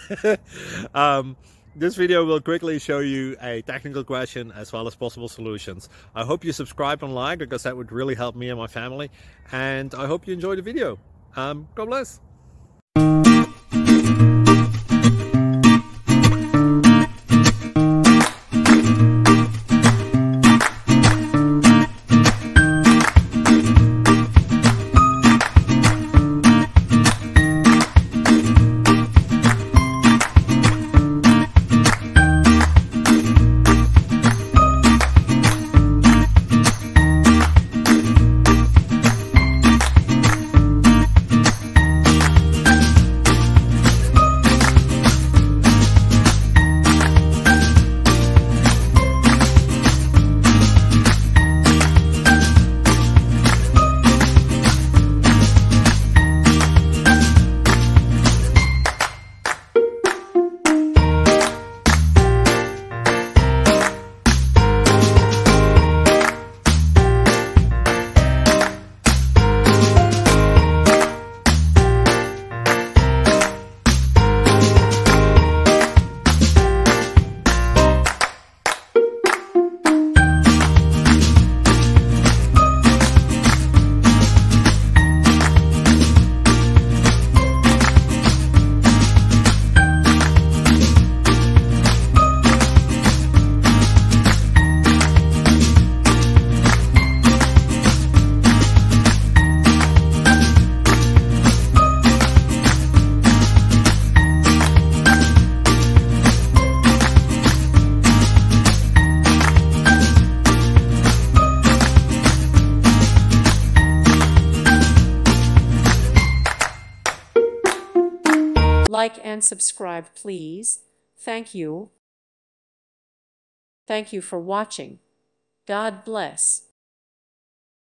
This video will quickly show you a technical question as well as possible solutions. I hope you subscribe and like, because that would really help me and my family. And I hope you enjoy the video. God bless. Like and subscribe, please. Thank you. Thank you for watching. God bless.